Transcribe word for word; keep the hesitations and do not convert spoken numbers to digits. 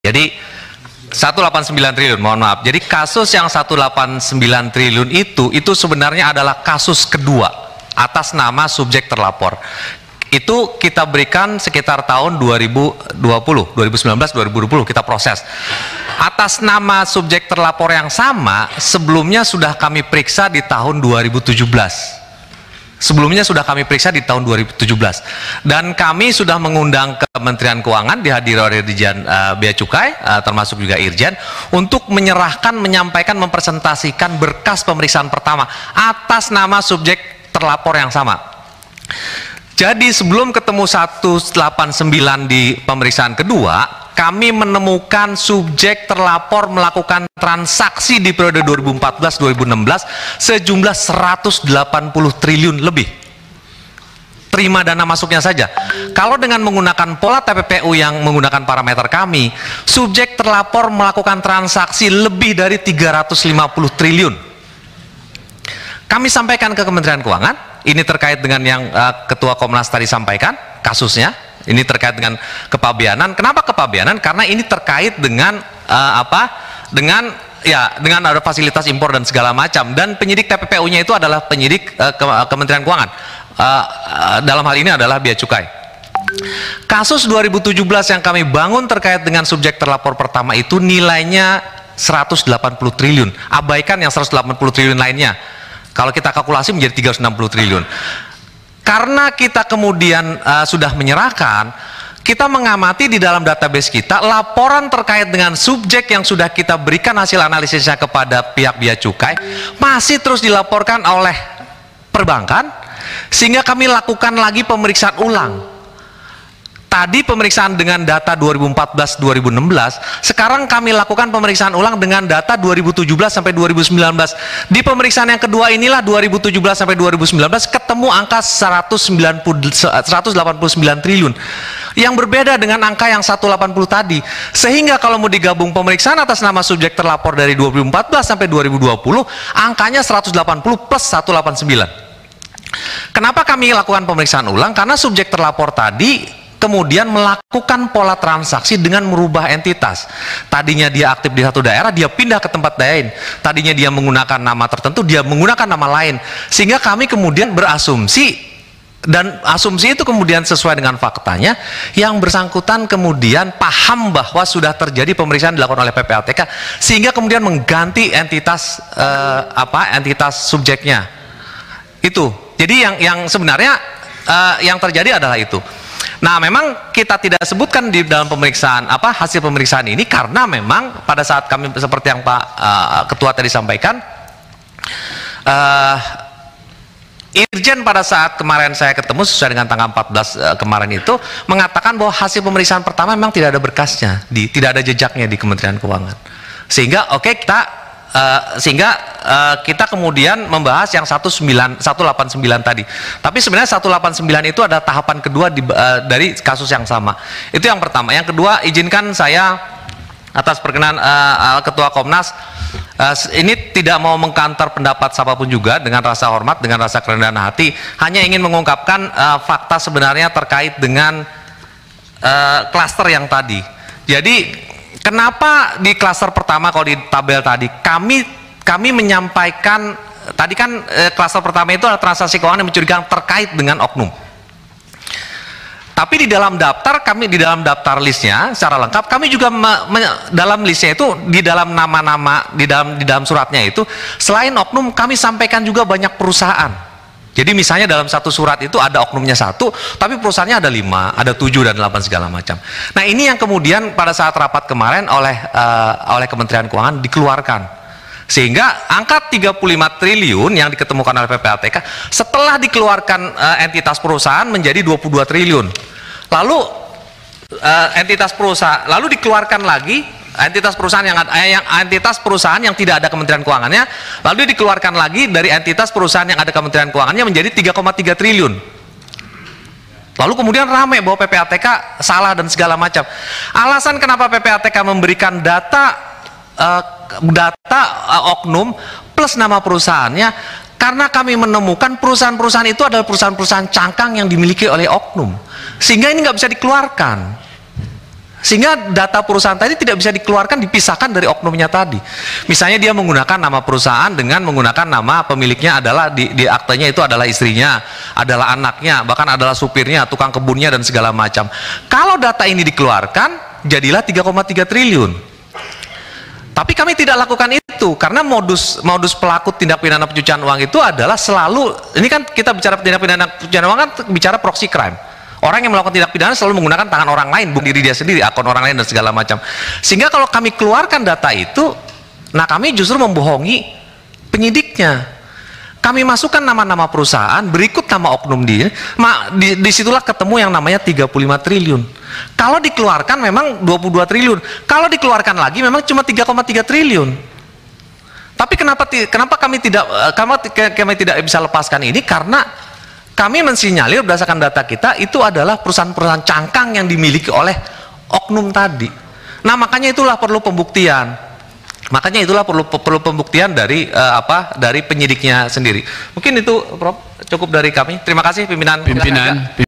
Jadi seratus delapan puluh sembilan triliun, mohon maaf. Jadi kasus yang seratus delapan puluh sembilan triliun itu itu sebenarnya adalah kasus kedua atas nama subjek terlapor. Itu kita berikan sekitar tahun dua ribu dua puluh, dua ribu sembilan belas, dua ribu dua puluh kita proses. Atas nama subjek terlapor yang sama, sebelumnya sudah kami periksa di tahun dua ribu tujuh belas. Sebelumnya sudah kami periksa di tahun dua ribu tujuh belas. Dan kami sudah mengundang ke Kementerian Keuangan, dihadiri oleh Dirjen uh, Bea Cukai, uh, termasuk juga Irjen, untuk menyerahkan, menyampaikan, mempresentasikan berkas pemeriksaan pertama atas nama subjek terlapor yang sama. Jadi sebelum ketemu seratus delapan puluh sembilan di pemeriksaan kedua, kami menemukan subjek terlapor melakukan transaksi di periode dua ribu empat belas dua ribu enam belas sejumlah seratus delapan puluh triliun lebih. Terima dana masuknya saja. Kalau dengan menggunakan pola T P P U yang menggunakan parameter kami, subjek terlapor melakukan transaksi lebih dari tiga ratus lima puluh triliun. Kami sampaikan ke Kementerian Keuangan, ini terkait dengan yang uh, Ketua Komnas tadi sampaikan, kasusnya. Ini terkait dengan kepabeanan. Kenapa kepabeanan? Karena ini terkait dengan uh, apa? Dengan ya dengan ada fasilitas impor dan segala macam. Dan penyidik T P P U-nya itu adalah penyidik uh, ke Kementerian Keuangan. Uh, uh, dalam hal ini adalah Bea Cukai. Kasus dua ribu tujuh belas yang kami bangun terkait dengan subjek terlapor pertama itu nilainya seratus delapan puluh triliun. Abaikan yang seratus delapan puluh triliun lainnya. Kalau kita kalkulasi menjadi tiga ratus enam puluh triliun. Karena kita kemudian uh, sudah menyerahkan, kita mengamati di dalam database kita laporan terkait dengan subjek yang sudah kita berikan hasil analisisnya kepada pihak Bea Cukai masih terus dilaporkan oleh perbankan, sehingga kami lakukan lagi pemeriksaan ulang. Tadi pemeriksaan dengan data dua ribu empat belas dua ribu enam belas, sekarang kami lakukan pemeriksaan ulang dengan data dua ribu tujuh belas sampai dua ribu sembilan belas. Di pemeriksaan yang kedua inilah dua ribu tujuh belas sampai dua ribu sembilan belas ketemu angka seratus delapan puluh sembilan triliun. Yang berbeda dengan angka yang seratus delapan puluh tadi. Sehingga kalau mau digabung pemeriksaan atas nama subjek terlapor dari dua ribu empat belas sampai dua ribu dua puluh, angkanya seratus delapan puluh plus seratus delapan puluh sembilan. Kenapa kami lakukan pemeriksaan ulang? Karena subjek terlapor tadi kemudian melakukan pola transaksi dengan merubah entitas. Tadinya dia aktif di satu daerah, dia pindah ke tempat lain. Tadinya dia menggunakan nama tertentu, dia menggunakan nama lain. Sehingga kami kemudian berasumsi, dan asumsi itu kemudian sesuai dengan faktanya, yang bersangkutan kemudian paham bahwa sudah terjadi pemeriksaan dilakukan oleh P P A T K, sehingga kemudian mengganti entitas eh, apa entitas subjeknya. Itu. Jadi yang yang sebenarnya eh, yang terjadi adalah itu. Nah, memang kita tidak sebutkan di dalam pemeriksaan apa hasil pemeriksaan ini karena memang pada saat kami seperti yang Pak uh, Ketua tadi sampaikan, uh, Irjen pada saat kemarin saya ketemu sesuai dengan tanggal empat belas uh, kemarin itu mengatakan bahwa hasil pemeriksaan pertama memang tidak ada berkasnya, di, tidak ada jejaknya di Kementerian Keuangan. Sehingga oke okay, kita Uh, sehingga uh, kita kemudian membahas yang seratus delapan puluh sembilan tadi. Tapi sebenarnya seratus delapan puluh sembilan itu ada tahapan kedua di, uh, dari kasus yang sama. Itu yang pertama. Yang kedua, izinkan saya atas perkenan uh, uh, Ketua Komnas uh, ini tidak mau mengkantor pendapat siapapun juga, dengan rasa hormat, dengan rasa kerendahan hati, hanya ingin mengungkapkan uh, fakta sebenarnya terkait dengan klaster uh, yang tadi. Jadi kenapa di klaster pertama, kalau di tabel tadi kami kami menyampaikan tadi kan eh, klaster pertama itu adalah transaksi keuangan yang mencurigakan terkait dengan oknum. Tapi di dalam daftar kami di dalam daftar listnya secara lengkap kami juga me, me, dalam listnya itu di dalam nama-nama di dalam di dalam suratnya itu selain oknum kami sampaikan juga banyak perusahaan. Jadi misalnya dalam satu surat itu ada oknumnya satu, tapi perusahaannya ada lima, ada tujuh dan delapan segala macam. Nah, ini yang kemudian pada saat rapat kemarin oleh uh, oleh Kementerian Keuangan dikeluarkan. Sehingga angka tiga puluh lima triliun yang diketemukan oleh P P A T K setelah dikeluarkan uh, entitas perusahaan menjadi dua puluh dua triliun. Lalu uh, entitas perusahaan lalu dikeluarkan lagi entitas perusahaan yang, eh, yang entitas perusahaan yang tidak ada Kementerian Keuangannya, lalu dikeluarkan lagi dari entitas perusahaan yang ada Kementerian Keuangannya menjadi tiga koma tiga triliun. Lalu kemudian ramai bahwa P P A T K salah dan segala macam. Alasan kenapa P P A T K memberikan data uh, data uh, oknum plus nama perusahaannya, karena kami menemukan perusahaan-perusahaan itu adalah perusahaan-perusahaan cangkang yang dimiliki oleh oknum, sehingga ini nggak bisa dikeluarkan. Sehingga data perusahaan tadi tidak bisa dikeluarkan, dipisahkan dari oknumnya tadi. Misalnya dia menggunakan nama perusahaan dengan menggunakan nama pemiliknya adalah di, di aktenya itu adalah istrinya, adalah anaknya, bahkan adalah supirnya, tukang kebunnya dan segala macam. Kalau data ini dikeluarkan, jadilah tiga koma tiga triliun. Tapi kami tidak lakukan itu karena modus modus pelaku tindak pidana pencucian uang itu adalah selalu, ini kan kita bicara tindak pidana pencucian uang kan bicara proxy crime. Orang yang melakukan tindak pidana selalu menggunakan tangan orang lain, bukan diri dia sendiri, akun orang lain dan segala macam. Sehingga kalau kami keluarkan data itu, nah kami justru membohongi penyidiknya. Kami masukkan nama-nama perusahaan, berikut nama oknum dia, mak di, disitulah ketemu yang namanya tiga puluh lima triliun. Kalau dikeluarkan memang dua puluh dua triliun. Kalau dikeluarkan lagi memang cuma tiga koma tiga triliun. Tapi kenapa kenapa kami tidak kami, kami tidak bisa lepaskan ini? Karena kami mensinyalir berdasarkan data kita itu adalah perusahaan-perusahaan cangkang yang dimiliki oleh oknum tadi. Nah makanya itulah perlu pembuktian. Makanya itulah perlu perlu pembuktian dari uh, apa dari penyidiknya sendiri. Mungkin itu Prof cukup dari kami. Terima kasih pimpinan. Pimpinan.